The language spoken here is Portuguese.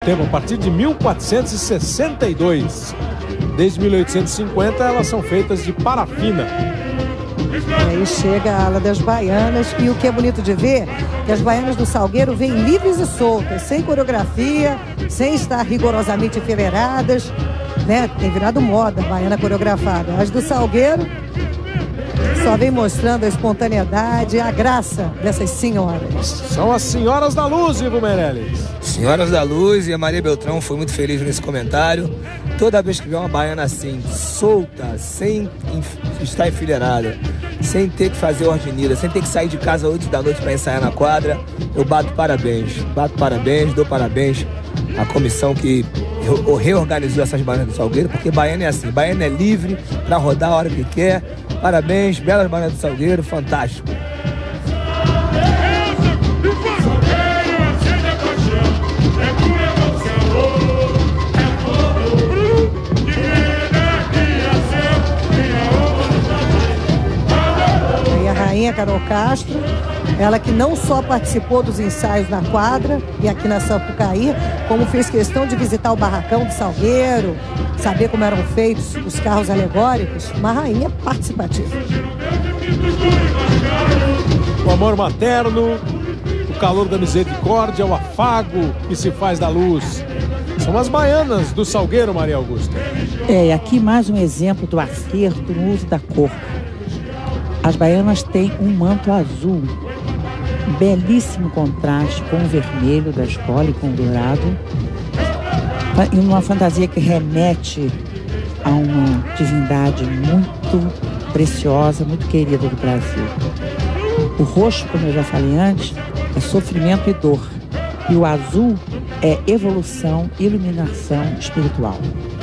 tempo, a partir de 1462. Desde 1850 elas são feitas de parafina. Aí chega a ala das baianas, e o que é bonito de ver, que as baianas do Salgueiro vêm livres e soltas, sem coreografia, sem estar rigorosamente enfileiradas, né? Tem virado moda a baiana coreografada. As do Salgueiro só vem mostrando a espontaneidade, a graça dessas senhoras. São as senhoras da luz, Ivo Meirelles. Senhoras da Luz, e a Maria Beltrão foi muito feliz nesse comentário. Toda vez que vê uma baiana assim, solta, sem estar enfileirada, sem ter que fazer ordinira, sem ter que sair de casa às 8 da noite para ensaiar na quadra, eu bato parabéns, dou parabéns à comissão que reorganizou essas baianas do Salgueiro, porque baiana é assim, baiana é livre para rodar a hora que quer. Parabéns, belas baianas do Salgueiro, fantástico. Carol Castro, ela que não só participou dos ensaios na quadra e aqui na Sapucaí, como fez questão de visitar o barracão do Salgueiro, saber como eram feitos os carros alegóricos, uma rainha participativa. O amor materno, o calor da misericórdia, o afago que se faz da luz. São as baianas do Salgueiro, Maria Augusta. E aqui mais um exemplo do acerto no uso da cor. As baianas têm um manto azul, belíssimo contraste com o vermelho da escola e com o dourado, em uma fantasia que remete a uma divindade muito preciosa, muito querida do Brasil. O roxo, como eu já falei antes, é sofrimento e dor, e o azul é evolução, iluminação espiritual.